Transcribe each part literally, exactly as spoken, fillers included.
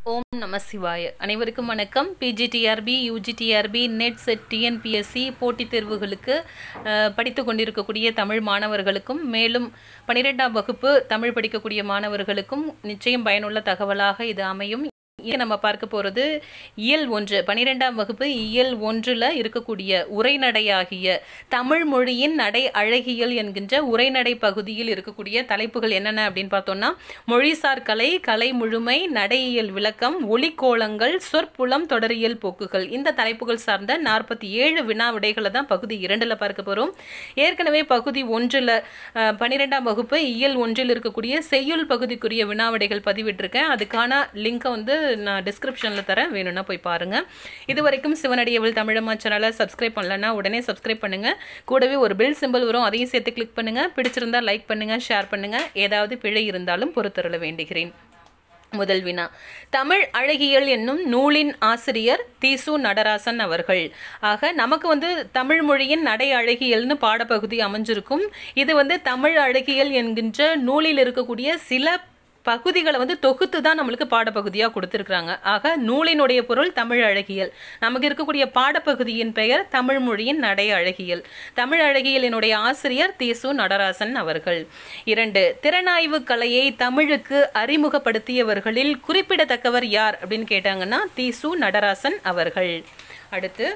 ஓம் நம சிவாய. அனைவருக்கும் வணக்கம். PGTRB, UGTRB, NET SET, TNPSC போட்டித் தேர்வுகளுக்கு படித்து கொண்டிருக்கக்கூடிய தமிழ் மாணவர்களுக்கும், மேலும் பன்னிரெண்டாம் வகுப்பு தமிழ் படிக்கக்கூடிய மாணவர்களுக்கும் நிச்சயம் பயனுள்ள தகவலாக இது அமையும். இங்கே நம்ம பார்க்க போகிறது இயல் ஒன்று, பன்னிரெண்டாம் வகுப்பு இயல் ஒன்றில் இருக்கக்கூடிய உரைநடையாகிய தமிழ் மொழியின் நடை அழகியல் என்கின்ற உரைநடை பகுதியில் இருக்கக்கூடிய தலைப்புகள் என்னென்ன அப்படின்னு பார்த்தோம்னா, மொழிசார் கலை, கலை முழுமை, நடையியல் விளக்கம், ஒலிக்கோலங்கள், சொற்புலம், தொடரியல் போக்குகள், இந்த தலைப்புகள் சார்ந்த நாற்பத்தி ஏழு வினா விடைகளை தான் பகுதி இரண்டில் பார்க்க போகிறோம். ஏற்கனவே பகுதி ஒன்றில் பன்னிரெண்டாம் வகுப்பு இயல் ஒன்றில் இருக்கக்கூடிய செய்யுள் பகுதிக்குரிய வினா விடைகள் பதிவிட்டிருக்கேன். அதுக்கான லிங்கை வந்து நான் டிஸ்கிரிப்ஷனில் தரேன், வேணும்னா போய் பாருங்கள். இது வரைக்கும் சிவனடியவள் தமிழம்மா சேனலை சப்ஸ்கிரைப் பண்ணலன்னா உடனே சப்ஸ்கிரைப் பண்ணுங்கள். கூடவே ஒரு பெல் சிம்பிள் வரும், அதையும் சேர்த்து கிளிக் பண்ணுங்கள். பிடிச்சிருந்தா லைக் பண்ணுங்கள், ஷேர் பண்ணுங்கள். ஏதாவது பிழை இருந்தாலும் பொறுத்தருள வேண்டுகிறேன். முதல் வினா, தமிழ் அழகியல் என்னும் நூலின் ஆசிரியர் தீசு நடராசன் அவர்கள். ஆக நமக்கு வந்து தமிழ் மொழியின் நடை அழகியல்னு பாடப்பகுதி அமைஞ்சிருக்கும். இது வந்து தமிழ் அழகியல் என்கின்ற நூலில் இருக்கக்கூடிய சில பகுதிகளை வந்து தொகுத்து தான் நம்மளுக்கு பாடப்பகுதியாக கொடுத்துருக்குறாங்க. ஆக நூலினுடைய பொருள் தமிழ் அழகியல். நமக்கு இருக்கக்கூடிய பாடப்பகுதியின் பெயர் தமிழ் மொழியின் நடை அழகியல். தமிழ் அழகியலினுடைய ஆசிரியர் தீசு நடராசன் அவர்கள். இரண்டு, திறனாய்வு கலையை தமிழுக்கு அறிமுகப்படுத்தியவர்களில் குறிப்பிடத்தக்கவர் யார் அப்படின்னு கேட்டாங்கன்னா தீசு நடராசன் அவர்கள். அடுத்து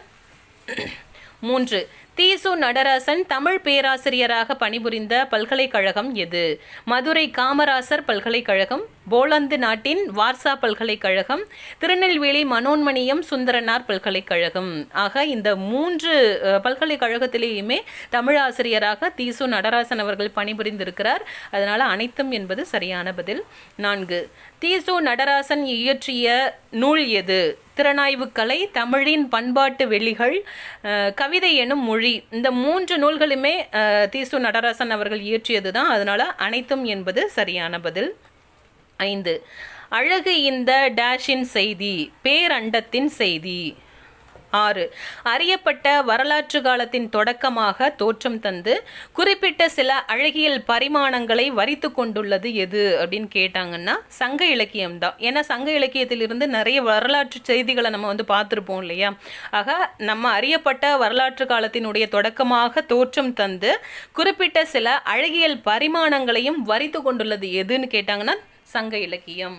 மூன்று, தீசு நடராசன் தமிழ் பேராசிரியராக பணிபுரிந்த பல்கலைக்கழகம் எது? மதுரை காமராசர் பல்கலைக்கழகம், போலந்து நாட்டின் வார்சா பல்கலைக்கழகம், திருநெல்வேலி மனோன்மணியம் சுந்தரனார் பல்கலைக்கழகம். ஆக இந்த மூன்று பல்கலைக்கழகத்திலேயுமே தமிழ் ஆசிரியராக தீசு நடராசன் அவர்கள் பணிபுரிந்திருக்கிறார். அதனால அனைத்தும் என்பது சரியான பதில். நான்கு, தீசு நடராசன் இயற்றிய நூல் எது? திறனாய்வு கலை, தமிழின் பண்பாட்டு வெளிகள், கவிதை எனும் மொழி. இந்த மூன்று நூல்களுமே தீசு நடராசன் அவர்கள் இயற்றியது தான். அதனால அனைத்தும் என்பது சரியான பதில். ஐந்து, அழகு இந்த டேஷின் செய்தி, பேரண்டத்தின் செய்தி. ஆறு, அறியப்பட்ட வரலாற்று காலத்தின் தொடக்கமாக தோற்றம் தந்து குறிப்பிட்ட சில அழகியல் பரிமாணங்களை வரித்து கொண்டுள்ளது எது அப்படின்னு கேட்டாங்கன்னா சங்க இலக்கியம் தான். ஏன்னா சங்க இலக்கியத்திலிருந்து நிறைய வரலாற்று செய்திகளை நம்ம வந்து பார்த்துருப்போம் இல்லையா. ஆக நம்ம அறியப்பட்ட வரலாற்று காலத்தினுடைய தொடக்கமாக தோற்றம் தந்து குறிப்பிட்ட சில அழகியல் பரிமாணங்களையும் வரித்து கொண்டுள்ளது எதுன்னு கேட்டாங்கன்னா சங்க இலக்கியம்.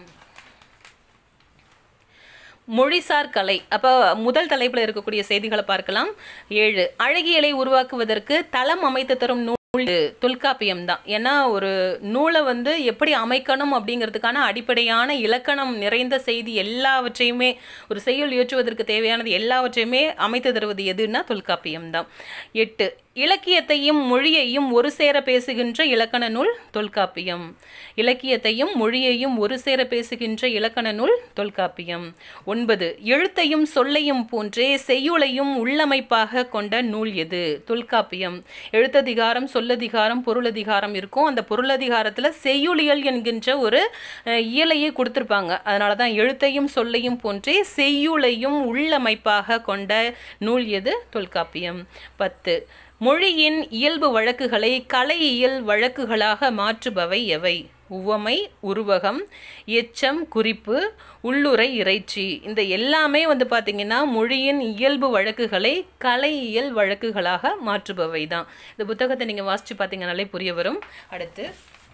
மொழிசார் கலை, அப்போ முதல் தலைப்பில் இருக்கக்கூடிய செய்திகளை பார்க்கலாம். ஏழு, அழகியலை உருவாக்குவதற்கு தளம் அமைத்து தரும் நூல் தொல்காப்பியம் தான். ஏன்னா ஒரு நூலை வந்து எப்படி அமைக்கணும் அப்படிங்கிறதுக்கான அடிப்படையான இலக்கணம் நிறைந்த செய்தி எல்லாவற்றையுமே, ஒரு செய்யுள் இயற்றுவதற்கு தேவையானது எல்லாவற்றையுமே அமைத்து தருவது எதுன்னா தொல்காப்பியம் தான். எட்டு, இலக்கியத்தையும் மொழியையும் ஒரு சேர பேசுகின்ற இலக்கண நூல் தொல்காப்பியம். இலக்கியத்தையும் மொழியையும் ஒரு சேர பேசுகின்ற இலக்கண நூல் தொல்காப்பியம். ஒன்பது, எழுத்தையும் சொல்லையும் போன்றே செய்யுளையும் உள்ளமைப்பாக கொண்ட நூல் எது? தொல்காப்பியம். எழுத்ததிகாரம், சொல்லதிகாரம், பொருளதிகாரம் இருக்கும். அந்த பொருளதிகாரத்தில் செய்யுளியல் என்கின்ற ஒரு இயலையே கொடுத்துருப்பாங்க. அதனால தான் எழுத்தையும் சொல்லையும் போன்றே செய்யுளையும் உள்ளமைப்பாக கொண்ட நூல் எது? தொல்காப்பியம். பத்து, மொழியின் இயல்பு வழக்குகளை கலையியல் வழக்குகளாக மாற்றுபவை எவை? உவமை, உருவகம், எச்சம், குறிப்பு, உள்ளுரை, இறைச்சி. இந்த எல்லாமே வந்து பார்த்திங்கன்னா மொழியின் இயல்பு வழக்குகளை கலையியல் வழக்குகளாக மாற்றுபவை தான். இந்த புத்தகத்தை நீங்கள் வாசித்து பார்த்தீங்கன்னாலே புரிய வரும். அடுத்து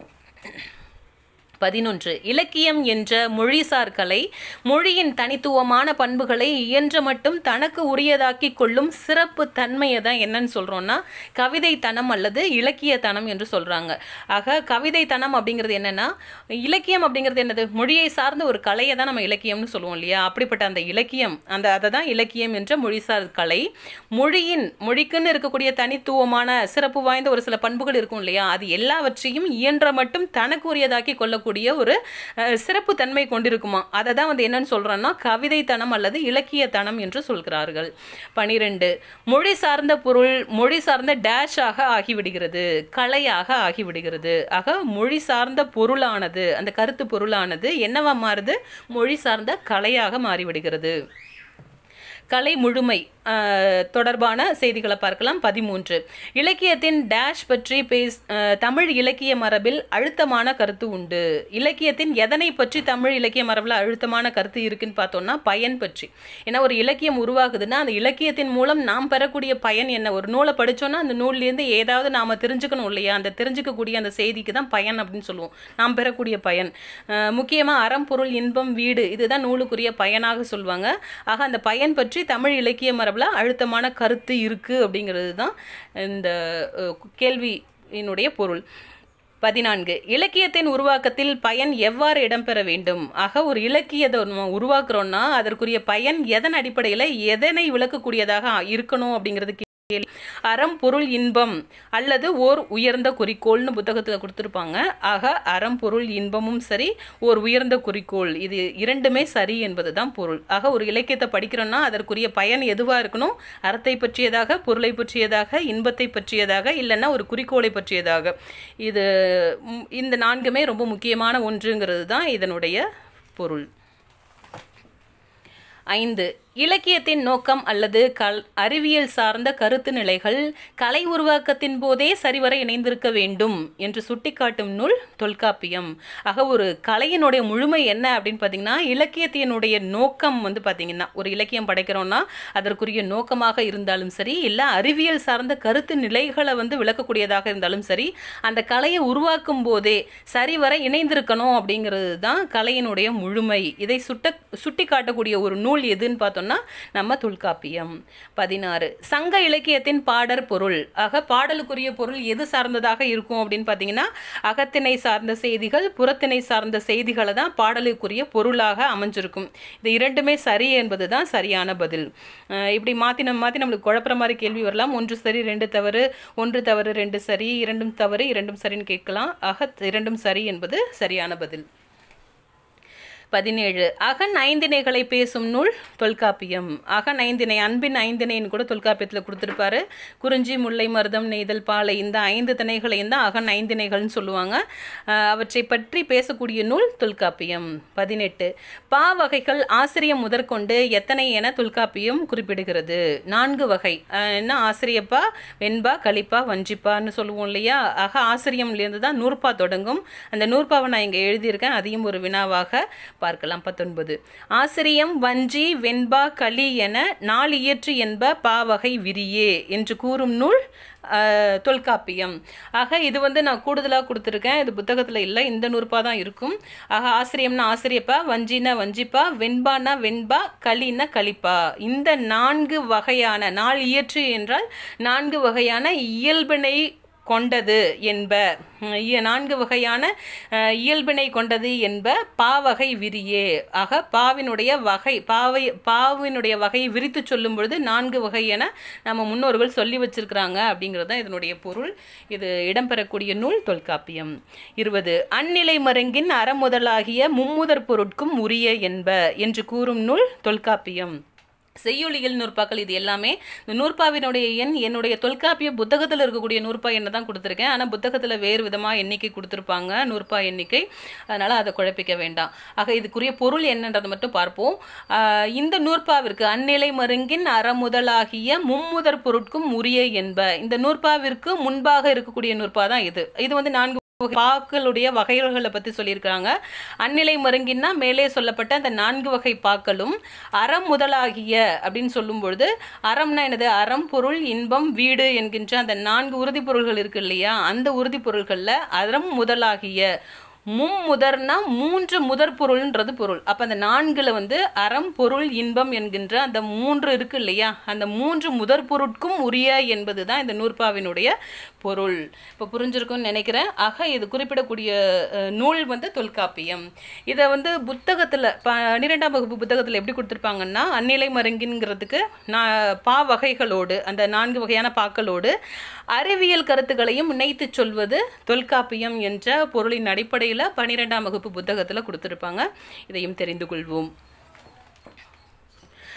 பதினொன்று, இலக்கியம் என்ற மொழிசார் கலை மொழியின் தனித்துவமான பண்புகளை இயன்ற மட்டும் தனக்கு உரியதாக்கி கொள்ளும் சிறப்பு தன்மையை தான் என்னன்னு சொல்கிறோன்னா கவிதை தனம் அல்லது இலக்கிய தனம் என்று சொல்கிறாங்க. ஆக கவிதை தனம் அப்படிங்கிறது என்னென்னா, இலக்கியம் அப்படிங்கிறது என்னது? மொழியை சார்ந்த ஒரு கலையை தான் நம்ம இலக்கியம்னு சொல்லுவோம் இல்லையா. அப்படிப்பட்ட அந்த இலக்கியம், அந்த அதை தான் இலக்கியம் என்ற மொழிசார் கலை. மொழியின் மொழிக்குன்னு இருக்கக்கூடிய தனித்துவமான சிறப்பு வாய்ந்த ஒரு சில பண்புகள் இருக்கும் இல்லையா, அது எல்லாவற்றையும் இயன்ற மட்டும் தனக்கு உரியதாக்கி கொள்ள கூடிய ஒரு சிறப்பு தன்மை கொண்டிருக்குமா. அதை தான் வந்து என்னன்னு சொல்றோம்னா கவிதை தனம் அல்லது இலக்கிய தனம் என்று சொல்கிறார்கள். பனிரெண்டு, மொழி சார்ந்த பொருள் மொழி சார்ந்த டேஷாக ஆகிவிடுகிறது, கலையாக ஆகிவிடுகிறது. ஆக மொழி சார்ந்த பொருளானது, அந்த கருத்து பொருளானது என்னவா மாறுது? மொழி சார்ந்த கலையாக மாறிவிடுகிறது. கலை முழுமை தொடர்பான செய்திகளை பார்க்கலாம். பதிமூன்று, இலக்கியத்தின் டேஷ் பற்றி பேஸ் தமிழ் இலக்கிய மரபில் அழுத்தமான கருத்து உண்டு. இலக்கியத்தின் எதனை பற்றி தமிழ் இலக்கிய மரபில் அழுத்தமான கருத்து இருக்குன்னு பார்த்தோம்னா பயன் பற்றி. ஏன்னா ஒரு இலக்கியம் உருவாகுதுன்னா அந்த இலக்கியத்தின் மூலம் நாம் பெறக்கூடிய பயன் என்ன? ஒரு நூலை படித்தோன்னா அந்த நூல்லேருந்து ஏதாவது நாம் தெரிஞ்சுக்கணும் இல்லையா? அந்த தெரிஞ்சுக்கக்கூடிய அந்த செய்திக்கு தான் பயன் அப்படின்னு சொல்லுவோம். நாம் பெறக்கூடிய பயன் முக்கியமாக அறம், பொருள், இன்பம், வீடு, இதுதான் நூலுக்குரிய பயனாக சொல்லுவாங்க. ஆக அந்த பயன் பற்றி தமிழ் இலக்கிய மரபில் அழுத்தமான கருத்து இருக்கு அப்படிங்கிறது தான் இந்த கேள்வியினுடைய பொருள். பதினான்கு, இலக்கியத்தின் உருவாக்கத்தில் பயன் எவ்வாறு இடம்பெற வேண்டும்? ஆக ஒரு இலக்கியத்தை உருவாக்குறோம்னா அதற்குரிய பயன் எதன் அடிப்படையில் எதனை விளக்கக்கூடியதாக இருக்கணும் அப்படிங்கிறது. அறம், பொருள், இன்பம் அல்லது ஓர் உயர்ந்த குறிக்கோள்னு புத்தகத்தில் கொடுத்துருப்பாங்க. ஆக அறம், பொருள், இன்பமும் சரி, ஓர் உயர்ந்த குறிக்கோள், இது இரண்டுமே சரி என்பது தான் பொருள். ஆக ஒரு இலக்கியத்தை படிக்கிறோன்னா அதற்குரிய பயன் எதுவாக இருக்கணும்? அறத்தை பற்றியதாக, பொருளை பற்றியதாக, இன்பத்தை பற்றியதாக, இல்லைன்னா ஒரு குறிக்கோளை பற்றியதாக. இது இந்த நான்குமே ரொம்ப முக்கியமான ஒன்றுங்கிறது தான் இதனுடைய பொருள். ஐந்து, இலக்கியத்தின் நோக்கம் அல்லது கல் அறிவியல் சார்ந்த கருத்து நிலைகள் கலை உருவாக்கத்தின் போதே சரிவர இணைந்திருக்க வேண்டும் என்று சுட்டிக்காட்டும் நூல் தொல்காப்பியம். ஆக ஒரு கலையினுடைய முழுமை என்ன அப்படின்னு பார்த்தீங்கன்னா இலக்கியத்தினுடைய நோக்கம் வந்து பார்த்தீங்கன்னா ஒரு இலக்கியம் படைக்கிறோன்னா அதற்குரிய நோக்கமாக இருந்தாலும் சரி, இல்லை அறிவியல் சார்ந்த கருத்து நிலைகளை வந்து விளக்கக்கூடியதாக இருந்தாலும் சரி, அந்த கலையை உருவாக்கும் போதே சரிவர இணைந்திருக்கணும் அப்படிங்கிறது தான் கலையினுடைய முழுமை. இதை சுட்ட சுட்டி காட்டக்கூடிய ஒரு நூல் எதுன்னு பார்த்தோம்னா நம்ம தொல்காப்பியம். பதினாறு, சங்க இலக்கியத்தின் பாடற் பொருள். ஆக பாடலுக்குரிய பொருள் எது சார்ந்ததாக இருக்கும் அப்படின்னு பார்த்தீங்கன்னா அகத்திணை சார்ந்த செய்திகள், புறத்திணை சார்ந்த செய்திகளை தான் பாடலுக்குரிய பொருளாக அமைஞ்சிருக்கும். இது இரண்டுமே சரி என்பது தான் சரியான பதில். இப்படி மாற்றி நம்ம மாற்றி நம்மளுக்கு குழப்புற மாதிரி கேள்வி வரலாம். ஒன்று சரி ரெண்டு தவறு, ஒன்று தவறு ரெண்டு சரி, இரண்டும் தவறு இரண்டும் சரின்னு கேட்கலாம். ஆக இரண்டும் சரி என்பது சரியான பதில். பதினேழு, அகன் ஐந்திணைகளை பேசும் நூல் தொல்காப்பியம். அகன் ஐந்திணை, அன்பின் ஐந்திணைன்னு கூட தொல்காப்பியத்தில் கொடுத்துருப்பாரு. குறிஞ்சி, முல்லை, மருதம், நெய்தல், பாலை, இந்த ஐந்து திணைகளையும் தான் அகன் ஐந்திணைகள்னு சொல்லுவாங்க. அவற்றை பற்றி பேசக்கூடிய நூல் தொல்காப்பியம். பதினெட்டு, பா வகைகள் ஆசிரியம் முதற்கொண்டு எத்தனை என தொல்காப்பியம் குறிப்பிடுகிறது? நான்கு வகை. என்ன? ஆசிரியப்பா, வெண்பா, களிப்பா, வஞ்சிப்பான்னு சொல்லுவோம் இல்லையா? ஆக ஆசிரியம்லேருந்து தான் நூற்பா தொடங்கும். அந்த நூற்பாவை நான் இங்கே எழுதியிருக்கேன், அதையும் ஒரு வினாவாக பார்க்கலாம். பத்தொன்பது, ஆசிரியம், வஞ்சி, வெண்பா, களி என நாலு இயற்று என்ப பாவகை விரியே என்று கூறும் நூல் தொல்காப்பியம். ஆக இது வந்து நான் கூடுதலாக கொடுத்துருக்கேன், இது புத்தகத்தில் இல்லை, இந்த நூற்பா தான் இருக்கும். ஆக ஆசிரியம்னா ஆசிரியப்பா, வஞ்சினா வஞ்சிப்பா, வெண்பானா வெண்பா, களினா களிப்பா. இந்த நான்கு வகையான, நாலு இயற்று என்றால் நான்கு வகையான இயல்பினை கொண்டது என்ப, நான்கு வகையான இயல்பினை கொண்டது என்ப பாவகை விரியே. ஆக பாவினுடைய வகை, பாவை பாவினுடைய வகையை விரித்து சொல்லும் பொழுது நான்கு வகை என நம்ம முன்னோர்கள் சொல்லி வச்சிருக்கிறாங்க அப்படிங்கிறது தான் இதனுடைய பொருள். இது இடம்பெறக்கூடிய நூல் தொல்காப்பியம். இருபது, அந்நிலை மருங்கின் அறமுதலாகிய மும்முதற் பொருட்கும் உரிய என்ப என்று கூறும் நூல் தொல்காப்பியம். செய்யுளியல் நூற்பாக்கள் இது எல்லாமே. இந்த நூற்பாவினுடைய எண் என்னுடைய தொல்காப்பிய புத்தகத்தில் இருக்கக்கூடிய நூற்பா எண்ணை தான் கொடுத்துருக்கேன். ஆனால் புத்தகத்தில் வேறு விதமாக எண்ணிக்கை கொடுத்துருப்பாங்க, நூற்பா எண்ணிக்கை. அதனால் அதை குழப்பிக்க வேண்டாம். ஆக இதுக்குரிய பொருள் என்னன்றதை மட்டும் பார்ப்போம். இந்த நூற்பாவிற்கு அந்நிலை மருங்கின் அறமுதலாகிய மும்முதற் பொருட்கும் உரிய என்ப, இந்த நூற்பாவிற்கு முன்பாக இருக்கக்கூடிய நூற்பா தான் இது. இது வந்து நான்கு பாக்களுடைய வகைகளை பற்றி சொல்லியிருக்கிறாங்க. அந்நிலை மருங்கின்னா மேலே சொல்லப்பட்ட அந்த நான்கு வகை பாக்களும் அறம் முதலாகிய அப்படின்னு சொல்லும் பொழுது, அறம்னா என்னது? அறம், பொருள், இன்பம், வீடு என்கின்ற அந்த நான்கு உறுதி பொருள்கள் இருக்கு இல்லையா? அந்த உறுதி பொருள்களில் அறம் முதலாகிய மும்முதர்னா மூன்று முதற் பொருள்ன்றது பொருள். அப்போ அந்த நான்குல வந்து அறம், பொருள், இன்பம் என்கின்ற அந்த மூன்று இருக்கு இல்லையா? அந்த மூன்று முதற் பொருட்கும் உரிய என்பது தான் இந்த நூற்பாவினுடைய பொருள். இப்போ புரிஞ்சிருக்கும்னு நினைக்கிறேன். ஆக இது குறிப்பிடக்கூடிய நூல் வந்து தொல்காப்பியம். இதை வந்து புத்தகத்தில் பன்னிரெண்டாம் வகுப்பு புத்தகத்தில் எப்படி கொடுத்துருப்பாங்கன்னா அந்நிலை மருங்கின்ங்கிறதுக்கு நான் பா வகைகளோடு, அந்த நான்கு வகையான பாக்களோடு அறிவியல் கருத்துக்களையும் இணைத்து சொல்வது தொல்காப்பியம் என்ற பொருளின் அடிப்படையில் பன்னிரெண்டாம் வகுப்பு புத்தகத்தில் கொடுத்துருப்பாங்க. இதையும் தெரிந்து கொள்வோம்.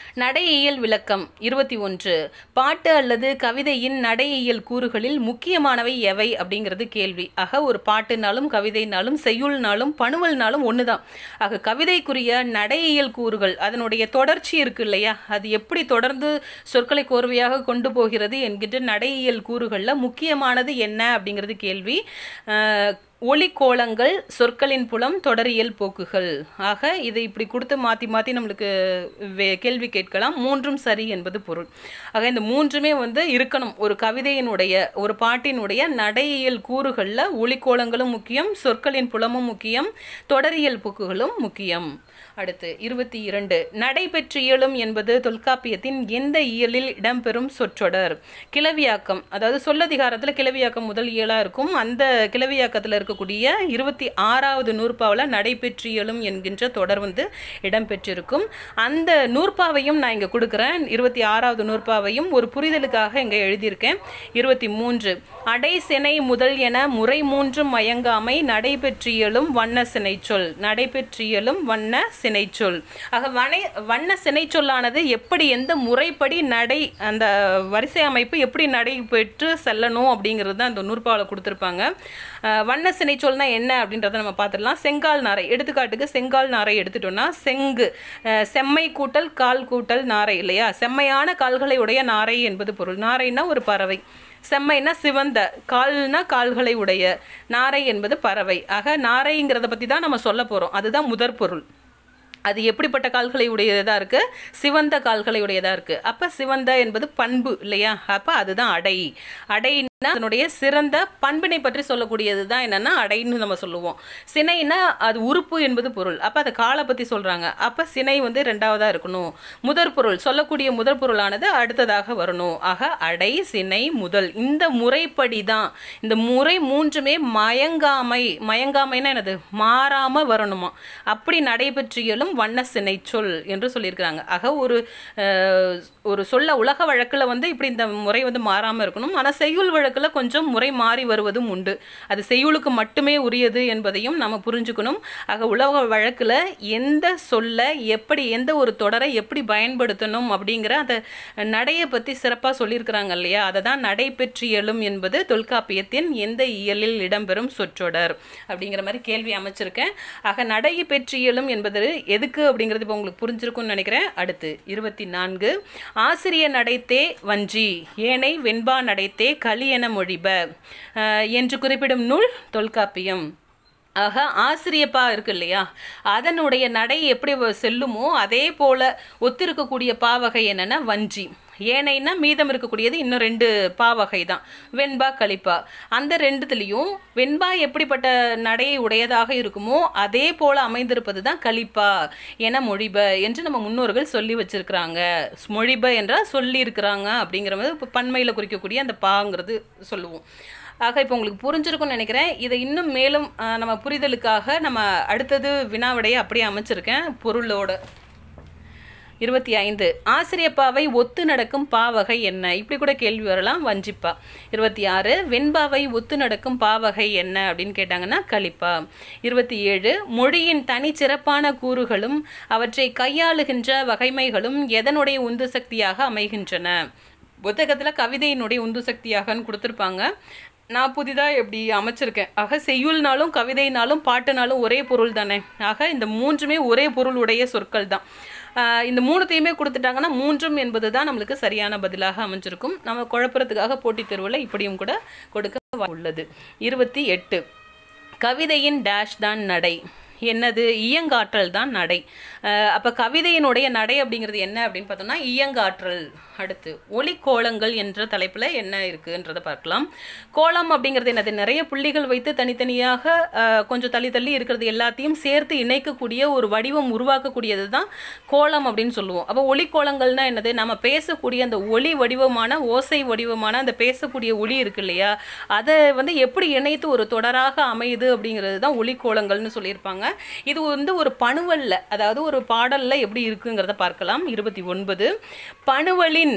நடையியல் விளக்கம் இருபத்தி ஒன்று. பாட்டு அல்லது கவிதையின் நடையியல் கூறுகளில் முக்கியமானவை எவை அப்படிங்கிறது கேள்வி. ஆக ஒரு பாட்டுனாலும் கவிதைனாலும் செய்யுள்னாலும் பணுவல்னாலும் ஒன்று தான். ஆக கவிதைக்குரிய நடையியல் கூறுகள் அதனுடைய தொடர்ச்சி இருக்கு இல்லையா, அது எப்படி தொடர்ந்து சொற்களை கோர்வையாக கொண்டு போகிறது என்கின்ற நடையியல் கூறுகளில் முக்கியமானது என்ன அப்படிங்கிறது கேள்வி. ஒளிக்கோளங்கள், சொற்களின் புலம், தொடரியல் போக்குகள். ஆக இதை இப்படி கொடுத்து மாற்றி மாற்றி நம்மளுக்கு கேள்வி கேட்கலாம். மூன்றும் சரி என்பது பொருள். ஆக இந்த மூன்றுமே வந்து இருக்கணும். ஒரு கவிதையினுடைய ஒரு பாட்டினுடைய நடையியல் கூறுகளில் ஒளிக்கோளங்களும் முக்கியம், சொற்களின் புலமும் முக்கியம், தொடரியல் போக்குகளும் முக்கியம். அடுத்து இருபத்தி இரண்டு. நடைபெற்று இயலும் என்பது தொல்காப்பியத்தின் எந்த இயலில் இடம்பெறும் சொற்றொடர்? கிளவியாக்கம், அதாவது சொல்லதிகாரத்தில் கிளவியாக்கம் முதல் இயலாக இருக்கும். அந்த கிளவியாக்கத்தில் இருக்கக்கூடிய இருபத்தி ஆறாவது நூற்பாவில் நடைபெற்று இயலும் என்கின்ற தொடர் வந்து இடம்பெற்றிருக்கும். அந்த நூற்பாவையும் நான் இங்கே கொடுக்குறேன். இருபத்தி ஆறாவது நூற்பாவையும் ஒரு புரிதலுக்காக இங்கே எழுதியிருக்கேன். இருபத்தி மூன்று. அடை சினை முதல் என முறை மூன்றும் மயங்காமை நடைபெற்று இயலும் வண்ண சினைச்சொல். நடைபெற்று இயலும் வண்ண சினைச்சொல். ஆக வனை வண்ண சினைச்சொல்லானது எப்படி, எந்த முறைப்படி நடை, அந்த வரிசை அமைப்பு எப்படி நடைபெற்று செல்லணும் அப்படிங்கிறது தான் அந்த நூற்பாவில் கொடுத்துருப்பாங்க. வண்ண சினைச்சொல்னா என்ன அப்படின்றத நம்ம பார்த்துடலாம். செங்கால் நாரை, எடுத்துக்காட்டுக்கு செங்கால் நாரை எடுத்துட்டோம்னா செங்கு, செம்மை கூட்டல் கால் கூட்டல் நாரை இல்லையா, செம்மையான கால்களை உடைய நாரை என்பது பொருள். நாரைனா ஒரு பறவை, செம்மைனா சிவந்த, கால்னா கால்களை உடைய, நாரை என்பது பறவை. ஆக நாரைங்கிறத பற்றி தான் நம்ம சொல்ல போகிறோம். அதுதான் முதற் பொருள். அது எப்படிப்பட்ட கால்களை உடையதாக இருக்குது? சிவந்த கால்களை உடையதாக இருக்குது. அப்போ சிவந்த என்பது பண்பு இல்லையா, அப்போ அதுதான் அடை. அடைன்னா அதனுடைய சிறந்த பண்பினை பற்றி சொல்லக்கூடியது தான் என்னென்னா அடைன்னு நம்ம சொல்லுவோம். சினைனா அது உறுப்பு என்பது பொருள். அப்போ அதை காலை பற்றி சொல்கிறாங்க. அப்போ சினை வந்து ரெண்டாவதாக இருக்கணும். முதற் பொருள் சொல்லக்கூடிய முதற் பொருளானது அடுத்ததாக வரணும். ஆக அடை, சினை, முதல், இந்த முறைப்படி தான். இந்த முறை மூன்றுமே மயங்காமை, மயங்காமைன்னா என்னது, மாறாமல் வரணுமா. அப்படி நடைபெற்றியலும் வண்ண சினை சொல் என்று சொல்லியிருக்கிறாங்க. ஆக ஒரு ஒரு சொல்ல உலக வழக்கில் வந்து இப்படி இந்த முறை வந்து மாறாமல் இருக்கணும். ஆனால் செய்யுள் வழக்கில் கொஞ்சம் முறை மாறி வருவதும் உண்டு. அது செய்யுளுக்கு மட்டுமே உரியது என்பதையும் நம்ம புரிஞ்சுக்கணும். ஆக உலக வழக்கில் எந்த சொல்ல எப்படி, எந்த ஒரு தொடரை எப்படி பயன்படுத்தணும் அப்படிங்கிற அந்த நடையை பற்றி சிறப்பாக சொல்லியிருக்கிறாங்க இல்லையா, அதை தான் நடைபெற்றியலும் என்பது தொல்காப்பியத்தின் எந்த இயலில் இடம்பெறும் சொற்றொடர் அப்படிங்கிற மாதிரி கேள்வி அமைச்சிருக்கேன். ஆக நடை பெற்றியலும் என்பது எதுக்கு அப்படிங்கிறது இப்போ உங்களுக்கு புரிஞ்சிருக்கும்னு நினைக்கிறேன். அடுத்து இருபத்தி நான்கு. ஆசிரிய நடைத்தே வஞ்சி, ஏனை வெண்பா நடைத்தே களி என மொழிப என்று குறிப்பிடும் நூல் தொல்காப்பியம். ஆக ஆசிரியப்பா இருக்கு இல்லையா, அதனுடைய நடை எப்படி செல்லுமோ அதே போல ஒத்திருக்கக்கூடிய பாவகை என்னன்னா வஞ்சி. ஏனைன்னா மீதம் இருக்கக்கூடியது இன்னும் ரெண்டு பாவகை தான், வெண்பா களிப்பா. அந்த ரெண்டுத்துலேயும் வெண்பா எப்படிப்பட்ட நடையை உடையதாக இருக்குமோ அதே போல் அமைந்திருப்பது தான் களிப்பா என மொழிப என்று நம்ம முன்னோர்கள் சொல்லி வச்சிருக்கிறாங்க. மொழிப என்றால் சொல்லி இருக்கிறாங்க அப்படிங்கிற மாதிரி இப்போ பன்மையில் குறிக்கக்கூடிய அந்த பாங்கிறது சொல்லுவோம். ஆக இப்போ உங்களுக்கு புரிஞ்சிருக்கும்னு நினைக்கிறேன். இதை இன்னும் மேலும் நம்ம புரிதலுக்காக நம்ம அடுத்தது வினாவிடையை அப்படியே அமைச்சிருக்கேன் பொருளோட. இருபத்தி ஐந்து. ஆசிரியப்பாவை ஒத்து நடக்கும் பாவகை என்ன? இப்படி கூட கேள்வி வரலாம், வஞ்சிப்பா. இருபத்தி ஆறு. வெண்பாவை ஒத்து நடக்கும் பாவகை என்ன அப்படின்னு கேட்டாங்கன்னா களிப்பா. இருபத்தி ஏழு. மொழியின் தனிச்சிறப்பான கூறுகளும் அவற்றை கையாளுகின்ற வகைமைகளும் எதனுடைய உந்து சக்தியாக அமைகின்றன? புத்தகத்தில் கவிதையினுடைய உந்து சக்தியாகன்னு கொடுத்துருப்பாங்க. நான் புதிதாக எப்படி அமைச்சிருக்கேன். ஆக செய்யுள்னாலும் கவிதைனாலும் பாட்டுனாலும் ஒரே பொருள் தானே. ஆக இந்த மூன்றுமே ஒரே பொருளுடைய சொற்கள் தான். இந்த மூணுத்தையுமே கொடுத்துட்டாங்கன்னா மூன்றும் என்பது தான் நம்மளுக்கு சரியான பதிலாக அமைஞ்சிருக்கும். நம்ம குழப்பறதுக்காக போட்டித் தேர்வில் இப்படியும் கூட கொடுக்க உள்ளது. இருபத்தி எட்டு. கவிதையின் டேஷ் தான் நடை. என்னது? இயங்காற்றல் தான் நடை. அப்போ கவிதையினுடைய நடை அப்படிங்கிறது என்ன அப்படின்னு பார்த்தோம்னா இயங்காற்றல். அடுத்து ஒளிக்கோளங்கள் என்ற தலைப்பில் என்ன இருக்குன்றதை பார்க்கலாம். கோலம் அப்படிங்கிறது என்னது? நிறைய புள்ளிகள் வைத்து தனித்தனியாக கொஞ்சம் தள்ளி தள்ளி இருக்கிறது எல்லாத்தையும் சேர்த்து இணைக்கக்கூடிய ஒரு வடிவம் உருவாக்கக்கூடியது தான் கோலம் அப்படின்னு சொல்லுவோம். அப்போ ஒளிக்கோளங்கள்னா என்னது? நம்ம பேசக்கூடிய அந்த ஒளி வடிவமான, ஓசை வடிவமான அந்த பேசக்கூடிய ஒளி இருக்கு இல்லையா, அதை வந்து எப்படி இணைத்து ஒரு தொடராக அமையுது அப்படிங்கிறது தான் ஒளிக்கோளங்கள்னு சொல்லியிருப்பாங்க. இது வந்து ஒரு பணுவல்ல, அதாவது ஒரு பாடல்ல எப்படி இருக்குங்கிறத பார்க்கலாம். இருபத்தி ஒன்பது. பணுவலின்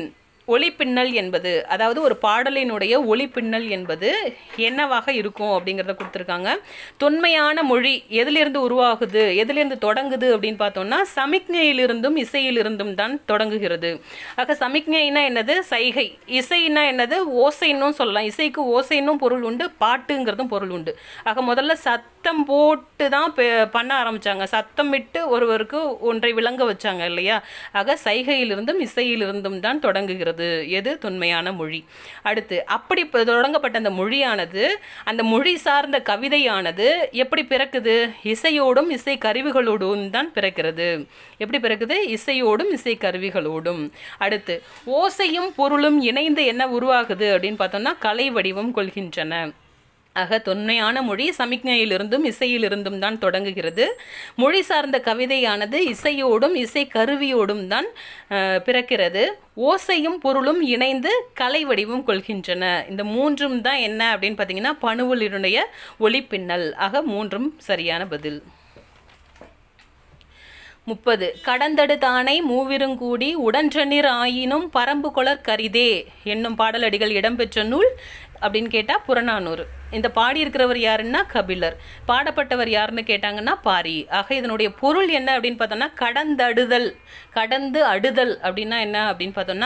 ஒளிப்பின்னல் என்பது, அதாவது ஒரு பாடலினுடைய ஒளிப்பின்னல் என்பது என்னவாக இருக்கும் அப்படிங்கிறத கொடுத்துருக்காங்க. தொன்மையான மொழி எதிலிருந்து உருவாகுது, எதிலிருந்து தொடங்குது அப்படின்னு பார்த்தோம்னா சமிக்ஞையிலிருந்தும் இசையிலிருந்தும் தான் தொடங்குகிறது. ஆக சமிக்ஞைனா என்னது, சைகை. இசைன்னா என்னது, ஓசைன்னும் சொல்லலாம். இசைக்கு ஓசைன்னும் பொருள் உண்டு, பாட்டுங்கிறதும் பொருள் உண்டு. ஆக முதல்ல சத்தம் போட்டு தான் பண்ண ஆரம்பித்தாங்க, சத்தமிட்டு ஒருவருக்கு ஒன்றை விளங்க வச்சாங்க இல்லையா. ஆக சைகையிலிருந்தும் இசையிலிருந்தும் தான் தொடங்குகிறது எது, தொன்மையான மொழி. அடுத்து அப்படி தொடங்கப்பட்ட அந்த மொழியானது, அந்த மொழி சார்ந்த கவிதையானது எப்படி பிறக்குது, இசையோடும் இசை கருவிகளோடும் தான் பிறக்கிறது. எப்படி பிறக்குது, இசையோடும் இசை கருவிகளோடும். அடுத்து ஓசையும் பொருளும் இணைந்து என்ன உருவாகுது அப்படின்னு பார்த்தோம்னா கலை வடிவம் கொள்கின்றன. ஆக தொன்மையான மொழி சமிக்ஞையிலிருந்தும் இசையிலிருந்தும் தான் தொடங்குகிறது. மொழி சார்ந்த கவிதையானது இசையோடும் இசை கருவியோடும் தான் பிறக்கிறது. ஓசையும் பொருளும் இணைந்து கலை வடிவம் கொள்கின்றன. இந்த மூன்றும் தான் என்ன அப்படின்னு பார்த்தீங்கன்னா பணுவலினுடைய ஒளிப்பின்னல். ஆக மூன்றும் சரியான பதில். முப்பது. கடந்தடு தானை மூவிருங்கூடி உடன்றனிர் ஆயினும் பரம்பு கொளர் கரிதே என்னும் பாடலடிகள் இடம்பெற்ற நூல் அப்படின்னு கேட்டால் புறநானூறு. இந்த பாடியிருக்கிறவர் யாருன்னா கபிலர். பாடப்பட்டவர் யாருன்னு கேட்டாங்கன்னா பாரி. ஆக இதனுடைய பொருள் என்ன அப்படின்னு பார்த்தோம்னா கடந்தடுதல். கடந்து அடுதல் அப்படின்னா என்ன அப்படின்னு பார்த்தோம்னா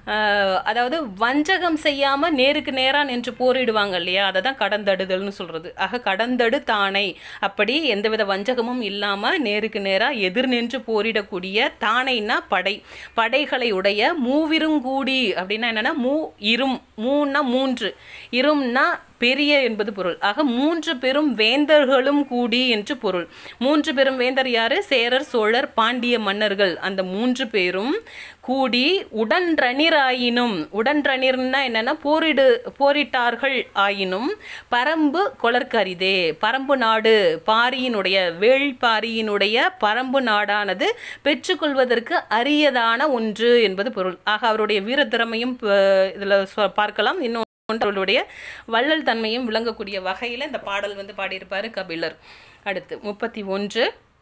அதாவது வஞ்சகம் செய்யாமல் நேருக்கு நேராக நின்று போரிடுவாங்க இல்லையா, அதை தான் கடந்தடுதல்னு சொல்கிறது. ஆக கடந்தடு தானை, அப்படி எந்தவித வஞ்சகமும் இல்லாமல் நேருக்கு நேராக எதிர் நின்று போரிடக்கூடிய தானைன்னா படை, படைகளை உடைய மூவிருங்கூடி அப்படின்னா என்னென்னா மூ இரும், மூன்னா மூன்று, இரும்னா பெரிய என்பது பொருள். ஆக மூன்று பெரும் வேந்தர்களும் கூடி என்று பொருள். மூன்று பெரும் வேந்தர் யாரு, சேரர் சோழர் பாண்டிய மன்னர்கள். அந்த மூன்று பேரும் கூடி உடன்றனிர் ஆயினும், உடன்றனிர்னா என்னன்னா போரிடு போரிட்டார்கள் ஆயினும் பரம்பு கொளற்கரிதே, பரம்பு நாடு பாரியினுடைய வேள்பாரியினுடைய பரம்பு நாடானது பெற்றுக்கொள்வதற்கு அரியதான ஒன்று என்பது பொருள். ஆக அவருடைய வீரத்திறமையும் இதில் பார்க்கலாம். இன்னும் அவர்களுடைய வள்ளல் தன்மையும் விளங்கக்கூடிய வகையில் இந்த பாடல் வந்து பாடியிருப்பார் கபிலர். அடுத்து முப்பத்தி ஒன்று.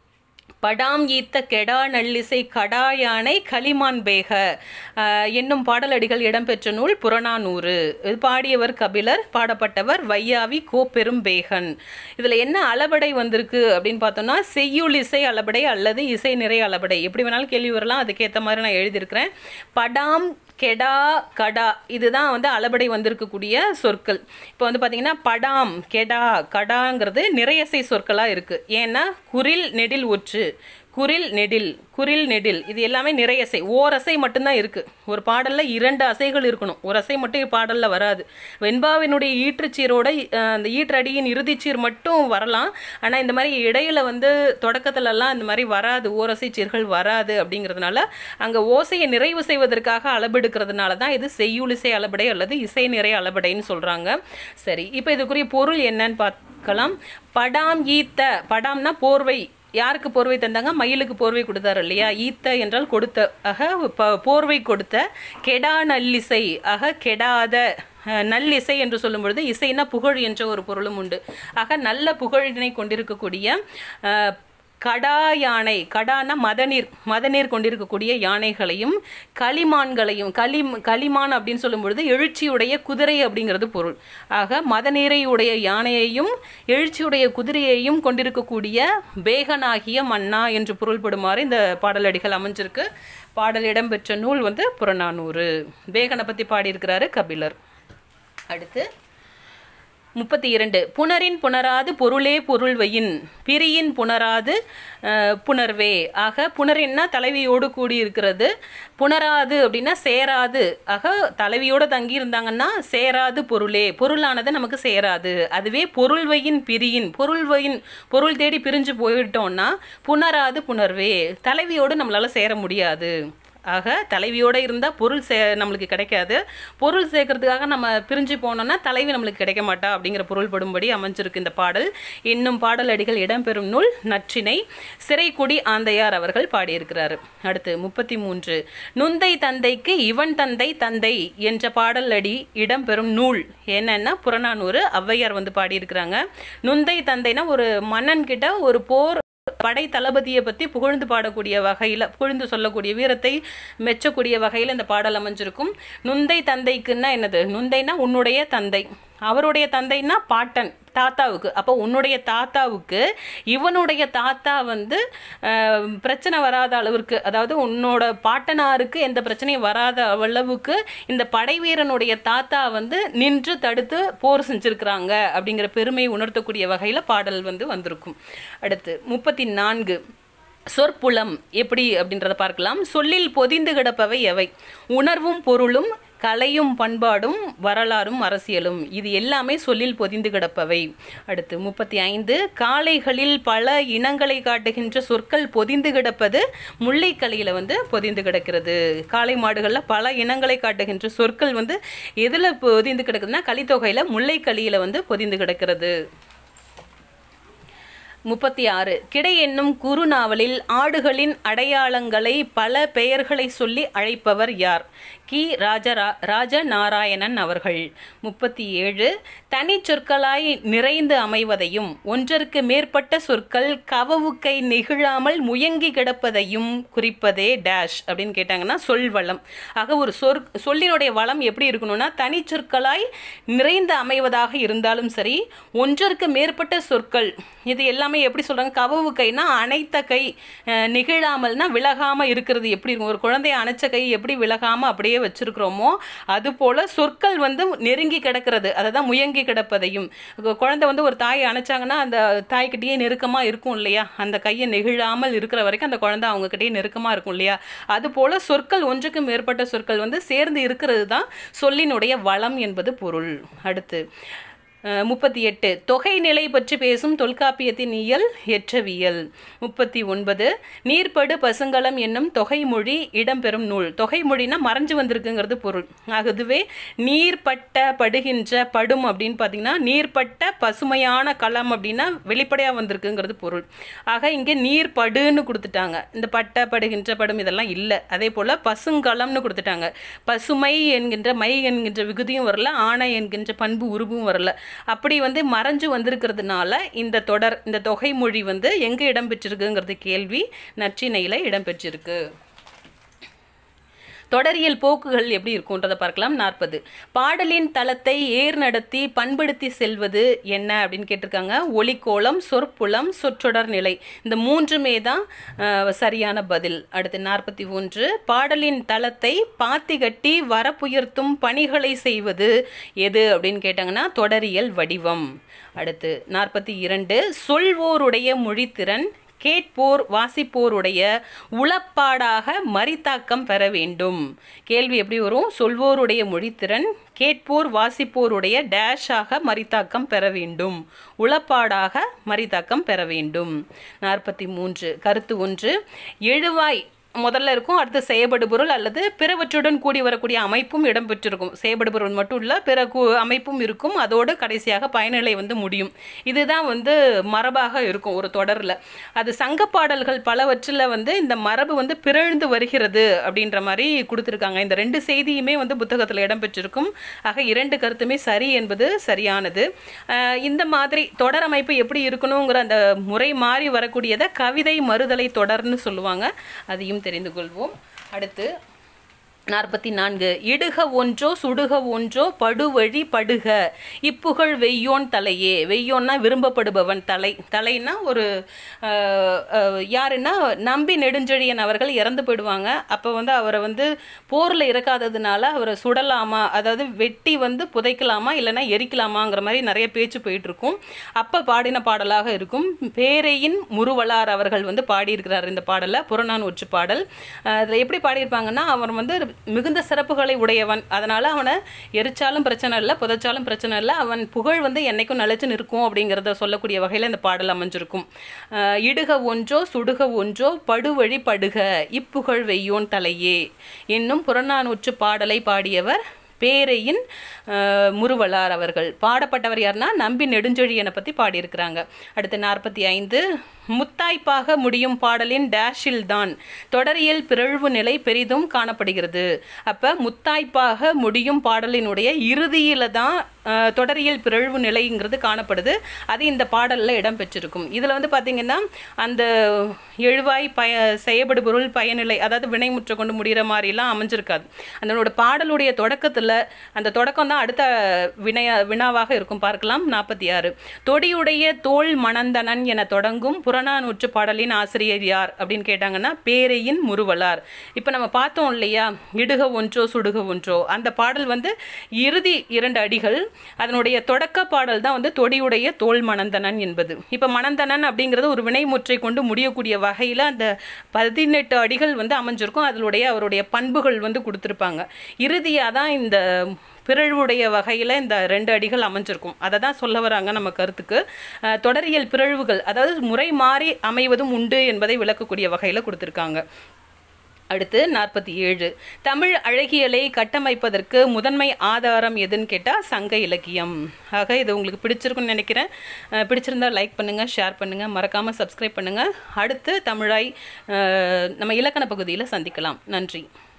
படாம் ஈத்த கெடா நல்லிசை கடா யானை களிமான் பேக என்னும் பாடலடிகள் இடம்பெற்ற நூல் புறநானூறு. இது பாடியவர் கபிலர், பாடப்பட்டவர் வையாவி கோ பெரும்பேகன். இதில் என்ன அளபடை வந்திருக்கு அப்படின்னு பார்த்தோம்னா செய்யுள் இசை அளபடை அல்லது இசை நிறை அளபடை, எப்படி வேணாலும் கேள்வி வரலாம். அதுக்கேற்ற மாதிரி நான் எழுதியிருக்கிறேன். படாம் கெடா கடா இதுதான் வந்து அளபடை வந்திருக்கக்கூடிய சொற்கள். இப்போ வந்து பார்த்தீங்கன்னா படாம் கெடா கடாங்கிறது நிறையசை சொற்களாக இருக்குது. ஏன்னா குரில் நெடில் ஒற்று, குரில் நெடில் குரில் நெடில் இது எல்லாமே நிறையசை. ஓரசை மட்டும்தான் இருக்குது. ஒரு பாடலில் இரண்டு அசைகள் இருக்கணும், ஒரு அசை மட்டும் பாடலில் வராது. வெண்பாவினுடைய ஈற்றுச்சீரோட அந்த ஈற்றடியின் இறுதிச்சீர் மட்டும் வரலாம். ஆனால் இந்த மாதிரி இடையில வந்து தொடக்கத்துலலாம் இந்த மாதிரி வராது, ஓரசை சீர்கள் வராது. அப்படிங்கிறதுனால அங்கே ஓசையை நிறைவு செய்வதற்காக அளபெடுக்கிறதுனால தான் இது செய்யுளிசை அளபடை அல்லது இசை நிறை அளபடைன்னு சொல்கிறாங்க. சரி, இப்போ இதுக்குரிய பொருள் என்னன்னு பார்க்கலாம். படாம் ஈத்த, படாம்னா போர்வை. யாருக்கு போர்வை தந்தாங்க, மயிலுக்கு போர்வை கொடுத்தாரு இல்லையா. ஈத்த என்றால் கொடுத்த, ஆக போர்வை கொடுத்த. கெடா நல்லிசை, ஆக கெடாத. நல்லிசை என்று சொல்லும் பொழுது இசைனா புகழ் என்ற ஒரு பொருளும் உண்டு. ஆக நல்ல புகழினை கொண்டிருக்கக்கூடிய கடா யானை, கடானா மதநீர், மதநீர் கொண்டிருக்கக்கூடிய யானைகளையும் களிமான்களையும், களி களிமான் அப்படின்னு சொல்லும் பொழுது எழுச்சியுடைய குதிரை அப்படிங்கிறது பொருள். ஆக மதநீரை உடைய யானையையும் எழுச்சியுடைய குதிரையையும் கொண்டிருக்கக்கூடிய பேகனாகிய மன்னா என்று பொருள்படுமாறு இந்த பாடலடிகள் அமைஞ்சிருக்கு. பாடல் இடம்பெற்ற நூல் வந்து புறநானூறு. பேகனை பற்றி பாடியிருக்கிறாரு கபிலர். அடுத்து முப்பத்தி இரண்டு. புனரின் புணராது பொருளே பொருள்வையின் பிரியின் புணராது புணர்வே. ஆக புனரின்னா தலைவியோடு கூடி இருக்கிறது, புணராது அப்படின்னா சேராது. ஆக தலைவியோடு தங்கி இருந்தாங்கன்னா சேராது பொருளே, பொருளானது நமக்கு சேராது. அதுவே பொருள்வையின் பிரியின், பொருள்வையின் பொருள் தேடி பிரிஞ்சு போயிட்டோம்னா புணராது புணர்வே, தலைவியோடு நம்மளால் சேர முடியாது. ஆக தலைவியோடு இருந்தால் பொருள் சே நம்மளுக்கு கிடைக்காது. பொருள் சேர்க்கறதுக்காக நம்ம பிரிஞ்சு போனோம்னா தலைவி நம்மளுக்கு கிடைக்க மாட்டா அப்படிங்கிற பொருள்படும்படி அமைஞ்சிருக்கு இந்த பாடல். இன்னும் பாடலடிகள் இடம்பெறும் நூல் நற்றிணை. சிறைக்குடி ஆந்தையார் அவர்கள் பாடியிருக்கிறார். அடுத்து முப்பத்தி மூன்று. நுந்தை தந்தைக்கு இவன் தந்தை தந்தை என்ற பாடலடி இடம்பெறும் நூல் என்னன்னா புறநானூறு. ஔவையார் வந்து பாடியிருக்கிறாங்க. நுந்தை தந்தைனா ஒரு மன்னன் கிட்ட ஒரு போர் படை தளபதியை பற்றி புகழ்ந்து பாடக்கூடிய வகையில், புகழ்ந்து சொல்லக்கூடிய வீரத்தை மெச்சக்கூடிய வகையில் இந்த பாடல் அமைஞ்சிருக்கும். நுந்தை தந்தைக்குன்னா என்னது? நுந்தைனா உன்னுடைய தந்தை, அவருடைய தந்தைன்னா பாட்டன், தாத்தாவுக்கு. அப்போ உன்னுடைய தாத்தாவுக்கு இவனுடைய தாத்தா வந்து பிரச்சனை வராத அளவிற்கு, அதாவது உன்னோட பாட்டனாருக்கு எந்த பிரச்சனையும் வராத அளவுக்கு இந்த படை வீரனுடைய தாத்தா வந்து நின்று தடுத்து போர் செஞ்சுருக்கிறாங்க அப்படிங்கிற பெருமையை உணர்த்தக்கூடிய வகையில் பாடல் வந்து வந்திருக்கும். அடுத்து முப்பத்தி நான்கு சொற்புலம் எப்படி அப்படின்றத பார்க்கலாம். சொல்லில் பொதிந்து கிடப்பவை எவை? உணர்வும் பொருளும், கலையும் பண்பாடும், வரலாறும் அரசியலும். இது எல்லாமே சொல்லில் பொதிந்து கிடப்பவை. அடுத்து முப்பத்தி ஐந்து காளைகளில் பல இனங்களை காட்டுகின்ற சொற்கள் பொதிந்து கிடப்பது முல்லைக்கலியில் வந்து பொதிந்து கிடக்கிறது. காளை மாடுகளில் பல இனங்களை காட்டுகின்ற சொற்கள் வந்து எதில் பொதிந்து கிடக்குதுன்னா கலித்தொகையில் முல்லைக்கலியில் வந்து பொதிந்து கிடக்கிறது. முப்பத்தி ஆறு கிடை என்னும் குறுநாவலில் ஆடுகளின் அடையாளங்களை பல பெயர்களை சொல்லி அழைப்பவர் யார்? கி ராஜரா ராஜநாராயணன் அவர்கள். முப்பத்தி ஏழு தனி சொற்களாய் நிறைந்து அமைவதையும் ஒன்றற்கு மேற்பட்ட சொற்கள் கவவுக்கை நெகிழாமல் முயங்கி கிடப்பதையும் குறிப்பதே டேஷ் அப்படின்னு கேட்டாங்கன்னா சொல் வளம். ஆக ஒரு சொற் சொல்லினுடைய வளம் எப்படி இருக்கணும்னா தனி சொற்களாய் நிறைந்து அமைவதாக இருந்தாலும் சரி, ஒன்றற்கு மேற்பட்ட சொற்கள், இது எல்லாமே எப்படி சொல்கிறாங்க? கவவு கைனா அணைத்த கை, நெகிழாமல்னா விலகாமல் இருக்கிறது. எப்படி இருக்கும்? ஒரு குழந்தைய அணைச்ச கை எப்படி விலகாமல் அப்படியே வச்சிருக்கிறோமோ அதுபோல் சொற்கள் வந்து நெருங்கி கிடக்கிறது, அதை தான் முயங்கி கிடப்பதையும். குழந்தை வந்து ஒரு தாயை அணைச்சாங்கன்னா அந்த தாய்கிட்டேயே நெருக்கமாக இருக்கும் இல்லையா? அந்த கையை நெகிழாமல் இருக்கிற வரைக்கும் அந்த குழந்தை அவங்ககிட்டயே நெருக்கமாக இருக்கும் இல்லையா? அதுபோல் சொற்கள் ஒன்றுக்கு மேற்பட்ட சொற்கள் வந்து சேர்ந்து இருக்கிறது தான் சொல்லினுடைய வளம் என்பது பொருள். அடுத்து முப்பத்தி எட்டு தொகை நிலை பற்றி பேசும் தொல்காப்பியத்தின் இயல் எற்றவியல். முப்பத்தி ஒன்பது நீர்படு பசுங்கலம் என்னும் தொகைமொழி இடம்பெறும் நூல். தொகைமொழினா மறைஞ்சு வந்திருக்குங்கிறது பொருள். ஆகவே நீர்பட்ட படுகின்ற படும் அப்படின்னு பார்த்தீங்கன்னா நீர்பட்ட பசுமையான களம் அப்படின்னா வெளிப்படையாக வந்திருக்குங்கிறது பொருள். ஆக இங்கே நீர்படுன்னு கொடுத்துட்டாங்க. இந்த பட்ட படுகின்ற படும் இதெல்லாம் இல்லை. அதே போல் பசுங்கலம்னு கொடுத்துட்டாங்க. பசுமை என்கின்ற மை என்கின்ற விகுதியும் வரல, ஆணை என்கின்ற பண்பு உருவும் வரல. அப்படி வந்து மறைஞ்சு வந்திருக்கிறதுனால இந்த தொடர், இந்த தொகை மொழி வந்து எங்கே இடம்பெற்றிருக்குங்கிறது கேள்வி நற்றிணையில் இடம்பெற்றிருக்கு. தொடரியல் போக்குகள் எப்படி இருக்குன்றதை பார்க்கலாம். நாற்பது பாடலின் தளத்தை ஏர் நடத்தி பண்படுத்தி செல்வது என்ன அப்படின்னு கேட்டிருக்காங்க. ஒலிக்கோலம், சொற்புலம், சொற்றொடர் நிலை, இந்த மூன்றுமே தான் சரியான பதில். அடுத்து நாற்பத்தி ஒன்று பாடலின் தளத்தை பாத்தி கட்டி வரப்புயர்த்தும் பணிகளை செய்வது எது அப்படின்னு கேட்டாங்கன்னா தொடரியல் வடிவம். அடுத்து நாற்பத்தி இரண்டு சொல்வோருடைய மொழித்திறன் கேட்போர் வாசிப்போருடைய உளப்பாடாக மரித்தாக்கம் பெற வேண்டும். கேள்வி எப்படி வரும்? சொல்வோருடைய மொழித்திறன் கேட்போர் வாசிப்போருடைய டேஷாக மரித்தாக்கம் பெற வேண்டும், உளப்பாடாக மரித்தாக்கம் பெற வேண்டும். நாற்பத்தி மூன்று கருத்து ஒன்று எழுவாய் முதல்ல இருக்கும், அடுத்து செயப்படுபொருள் அல்லது பிறவற்றுடன் கூடி வரக்கூடிய அமைப்பும் இடம்பெற்றிருக்கும். செயப்படுபொருள் மட்டும் இல்லை, பிற அமைப்பும் இருக்கும். அதோடு கடைசியாக பயனிலை வந்து முடியும். இதுதான் வந்து மரபாக இருக்கும் ஒரு தொடரில். அது சங்க பாடல்கள் பலவற்றில் வந்து இந்த மரபு வந்து பிறழ்ந்து வருகிறது அப்படின்ற மாதிரி கொடுத்துருக்காங்க. இந்த ரெண்டு செய்தியுமே வந்து புத்தகத்தில் இடம்பெற்றிருக்கும். ஆக இரண்டு கருத்துமே சரி என்பது சரியானது. இந்த மாதிரி தொடர் அமைப்பு எப்படி இருக்கணுங்கிற அந்த முறை மாறி வரக்கூடியதை கவிதை மறுதலை தொடர்னு சொல்லுவாங்க. அதையும் தெரிந்து கொள்வோம். அடுத்து நாற்பத்தி நான்கு இடுக ஒன்றோ சுடுக ஒன்றோ படுவழி படுக இப்புகழ் வெய்யோன் தலையே. வெய்யோன்னா விரும்பப்படுபவன், தலை. தலைன்னா ஒரு யாருன்னா நம்பி நெடுஞ்செழியன் அவர்கள் இறந்து போயிடுவாங்க. அப்போ வந்து அவரை வந்து போரில் இறக்காததுனால அவரை சுடலாமா, அதாவது வெட்டி வந்து புதைக்கலாமா இல்லைன்னா எரிக்கலாமாங்கிற மாதிரி நிறைய பேச்சு போயிட்டுருக்கும். அப்போ பாடின பாடலாக இருக்கும். பேரையின் முருவலார் அவர்கள் வந்து பாடியிருக்கிறார் இந்த பாடலை, புறநானூற்று பாடல். அதில் எப்படி பாடியிருப்பாங்கன்னா அவர் வந்து மிகுந்த சிறப்புகளை உடையவன், அதனால் அவனை எரிச்சாலும் பிரச்சனை இல்லை, புதைச்சாலும் பிரச்சனை இல்லை, அவன் புகழ் வந்து என்னைக்கும் நிலைச்சு நிற்கும் அப்படிங்கிறத சொல்லக்கூடிய வகையில் இந்த பாடல் அமைஞ்சிருக்கும். இடுக ஒன்றோ சுடுக ஒன்றோ படுவழி படுக இப்புகழ் வெய்யோன் தலையே என்னும் புறநானூற்று பாடலை பாடியவர் பேரையின் முருவலார் அவர்கள். பாடப்பட்டவர் யாருன்னா நம்பி நெடுஞ்செழியனை பற்றி பாடியிருக்கிறாங்க. அடுத்து நாற்பத்தி ஐந்து முத்தாய்ப்பாக முடியும் பாடலின் டேஷில் தான் தொடரியல் பிறழ்வு நிலை பெரிதும் காணப்படுகிறது. அப்போ முத்தாய்ப்பாக முடியும் பாடலினுடைய இறுதியில் தான் தொடரியல் பிறழ்வு நிலைங்கிறது காணப்படுது. அது இந்த பாடலில் இடம்பெற்றிருக்கும். இதில் வந்து பார்த்திங்கன்னா அந்த எழுவாய் பய செயபடு பொருள் பயனிலை, அதாவது வினைமுற்ற கொண்டு முடிகிற மாதிரிலாம் அமைஞ்சிருக்காது. அதனோட பாடலுடைய தொடக்கத்தில் அந்த தொடக்கம் தான் அடுத்த வினைய வினாவாக இருக்கும். பார்க்கலாம். நாற்பத்தி ஆறு தொடியுடைய தோல் மணந்தனன் என தொடங்கும் புறநானூற்று பாடலின் ஆசிரியர் யார் அப்படின்னு கேட்டாங்கன்னா பேரையின் முறுவலார். இப்போ நம்ம பார்த்தோம் இல்லையா, இடுக ஒன்றோ சுடுக ஒன்றோ, அந்த பாடல் வந்து இறுதி இரண்டு அடிகள். அதனுடைய தொடக்க பாடல் தான் வந்து தொடியுடைய தோல் மணந்தனன் என்பது. இப்போ மணந்தனன் அப்படிங்கிறது ஒரு வினைமுற்றை கொண்டு முடியக்கூடிய வகையில் அந்த பதினெட்டு அடிகள் வந்து அமைஞ்சிருக்கும். அதனுடைய அவருடைய பண்புகள் வந்து கொடுத்துருப்பாங்க. இறுதியாக தான் இந்த பிறழ்வுடைய வகையில் இந்த ரெண்டு அடிகள் அமைஞ்சிருக்கும். அதை தான் சொல்ல வராங்க நம்ம கருத்துக்கு. தொடரியல் பிறழ்வுகள், அதாவது முறை மாறி அமைவதும் உண்டு என்பதை விளக்கக்கூடிய வகையில் கொடுத்துருக்காங்க. அடுத்து நாற்பத்தி ஏழு தமிழ் அழகியலை கட்டமைப்பதற்கு முதன்மை ஆதாரம் எதுன்னு கேட்டால் சங்க இலக்கியம். ஆக இது உங்களுக்கு பிடிச்சிருக்குன்னு நினைக்கிறேன். பிடிச்சிருந்தால் லைக் பண்ணுங்கள், ஷேர் பண்ணுங்கள், மறக்காமல் சப்ஸ்கிரைப் பண்ணுங்கள். அடுத்து தமிழாய் நம்ம இலக்கண பகுதியில் சந்திக்கலாம். நன்றி.